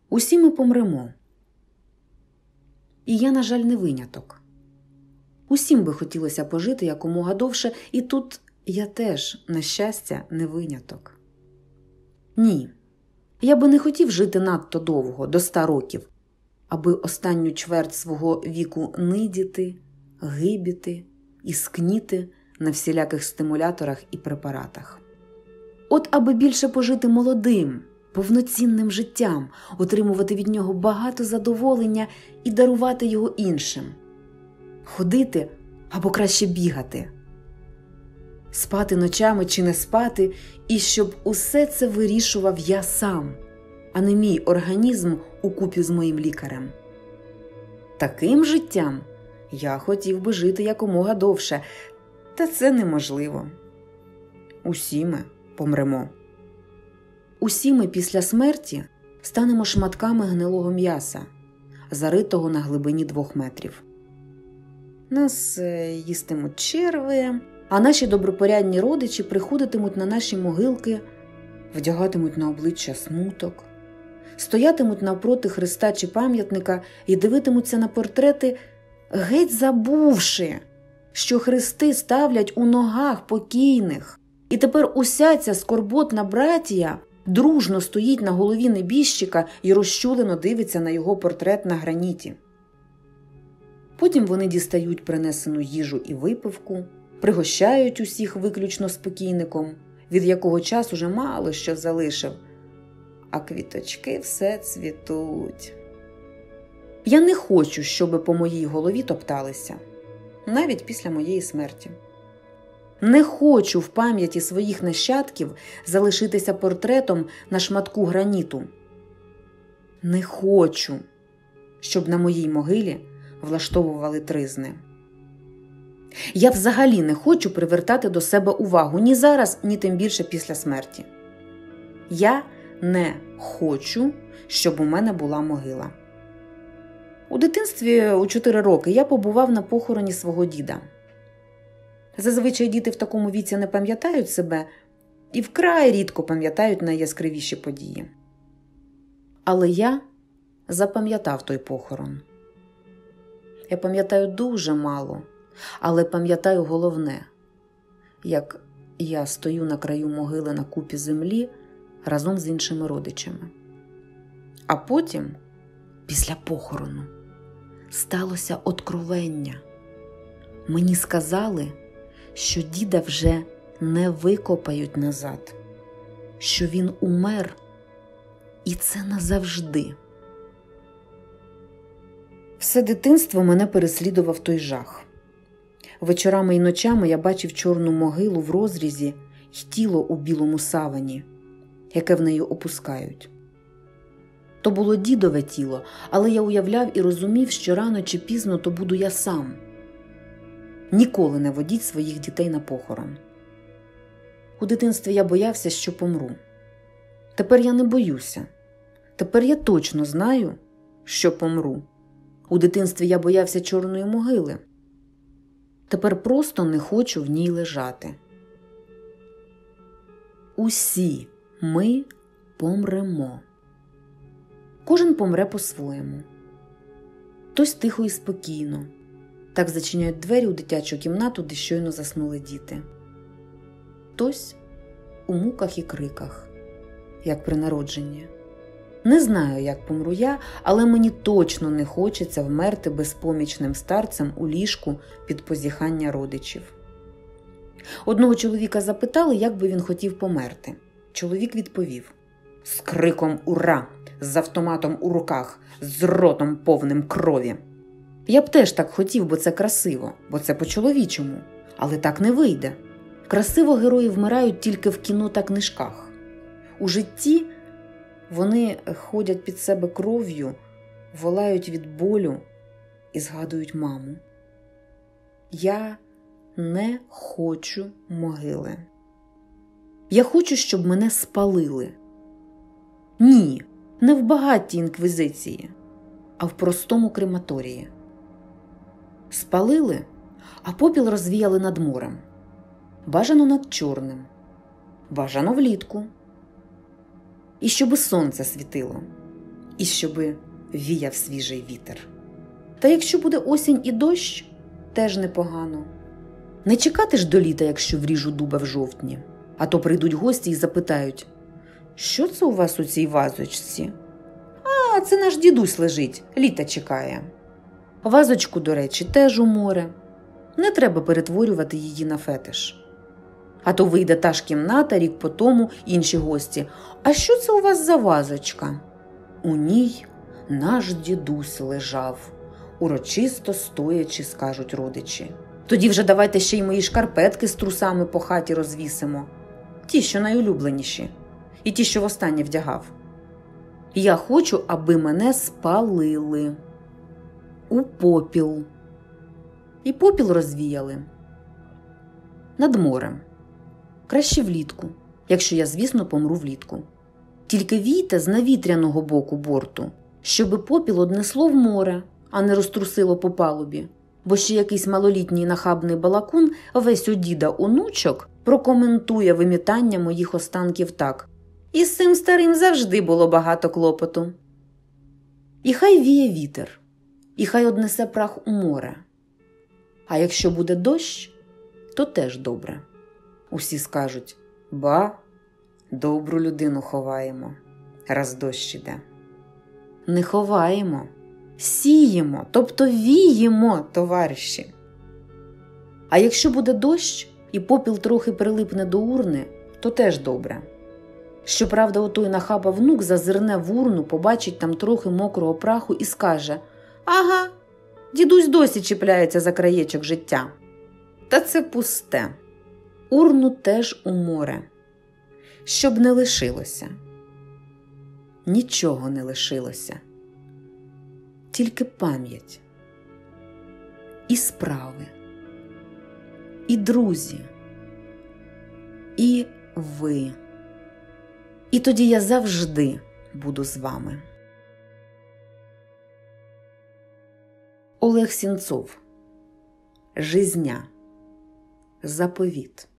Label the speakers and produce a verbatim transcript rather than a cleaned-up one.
Speaker 1: Усі ми помремо. І я, на жаль, не виняток. Усім би хотілося пожити якомога довше, і тут я теж, на щастя, не виняток. Ні, я би не хотів жити надто довго, до ста років, аби останню чверть свого віку нидіти, гибіти і скніти на всіляких стимуляторах і препаратах. От аби більше пожити молодим, повноцінним життям, отримувати від нього багато задоволення і дарувати його іншим. Ходити або краще бігати. Спати ночами чи не спати, і щоб усе це вирішував я сам, а не мій організм укупі з моїм лікарем. Таким життям я хотів би жити якомога довше, та це неможливо. Усі ми помремо. Усі ми після смерті станемо шматками гнилого м'яса, заритого на глибині двох метрів. Нас їстимуть черви, а наші добропорядні родичі приходитимуть на наші могилки, вдягатимуть на обличчя смуток, стоятимуть навпроти хреста чи пам'ятника і дивитимуться на портрети, геть забувши, що хрести ставлять у ногах покійних. І тепер уся ця скорботна братія дружно стоїть на голові небіжчика і розчулено дивиться на його портрет на граніті. Потім вони дістають принесену їжу і випивку, пригощають усіх виключно спокійником, від якого час уже мало що залишив, а квіточки все цвітуть. Я не хочу, щоби по моїй голові топталися, навіть після моєї смерті. Не хочу в пам'яті своїх нащадків залишитися портретом на шматку граніту. Не хочу, щоб на моїй могилі влаштовували тризни. Я взагалі не хочу привертати до себе увагу ні зараз, ні тим більше після смерті. Я не хочу, щоб у мене була могила. У дитинстві у чотири роки я побував на похороні свого діда. Зазвичай діти в такому віці не пам'ятають себе і вкрай рідко пам'ятають найяскравіші події. Але я запам'ятав той похорон. Я пам'ятаю дуже мало, але пам'ятаю головне, як я стою на краю могили на купі землі разом з іншими родичами. А потім, після похорону, сталося откровення. Мені сказали, що діда вже не викопають назад, що він умер, і це назавжди. Все дитинство мене переслідував той жах. Вечорами і ночами я бачив чорну могилу в розрізі й тіло у білому савані, яке в неї опускають. То було дідове тіло, але я уявляв і розумів, що рано чи пізно то буду я сам. Ніколи не водіть своїх дітей на похорон. У дитинстві я боявся, що помру. Тепер я не боюся. Тепер я точно знаю, що помру. У дитинстві я боявся чорної могили. Тепер просто не хочу в ній лежати. Усі ми помремо. Кожен помре по-своєму. Хтось тихо і спокійно. Так зачиняють двері у дитячу кімнату, де щойно заснули діти. Хтось у муках і криках, як при народженні. Не знаю, як помру я, але мені точно не хочеться вмерти безпомічним старцем у ліжку під позіхання родичів. Одного чоловіка запитали, як би він хотів померти. Чоловік відповів: з криком «Ура!», з автоматом у руках, з ротом повним крові. Я б теж так хотів, бо це красиво, бо це по-чоловічому. Але так не вийде. Красиво герої вмирають тільки в кіно та книжках. У житті вони ходять під себе кров'ю, волають від болю і згадують маму. Я не хочу могили. Я хочу, щоб мене спалили. Ні, не в багатій інквізиції, а в простому крематорії. Спалили, а попіл розвіяли над морем. Бажано над Чорним. Бажано влітку. І щоби сонце світило. і щоби віяв свіжий вітер. Та якщо буде осінь і дощ, теж непогано. Не чекати ж до літа, якщо вріжу дуба в жовтні, а то прийдуть гості і запитають: «Що це у вас у цій вазочці?» «А, це наш дідусь лежить, літа чекає». Вазочку, до речі, теж у море. Не треба перетворювати її на фетиш. А то вийде та ж кімната рік по тому, інші гості: «А що це у вас за вазочка?» «У ній наш дідусь лежав», урочисто стоячи, скажуть родичі. Тоді вже давайте ще й мої шкарпетки з трусами по хаті розвісимо. Ті, що найулюбленіші. І ті, що востаннє вдягав. Я хочу, аби мене спалили. У попіл. І попіл розвіяли. Над морем. Краще влітку, якщо я, звісно, помру влітку. Тільки війте з навітряного боку борту, щоби попіл однесло в море, а не розтрусило по палубі. Бо ще якийсь малолітній нахабний балакун весь у діда онучок прокоментує вимітання моїх останків так: «І з цим старим завжди було багато клопоту». І хай віє вітер, і хай однесе прах у море. А якщо буде дощ, то теж добре. Усі скажуть: «Ба, добру людину ховаємо, раз дощ іде». Не ховаємо. Сіємо, тобто віємо, товариші. А якщо буде дощ і попіл трохи прилипне до урни, то теж добре. Щоправда, отой нахаба внук зазирне в урну, побачить там трохи мокрого праху і скаже: «Ага, дідусь досі чіпляється за краєчок життя». Та це пусте. Урну теж у море. Щоб не лишилося. Нічого не лишилося. Тільки пам'ять, і справи, і друзі, і ви. І тоді я завжди буду з вами. Олег Сінцов. Жизня. Заповіт.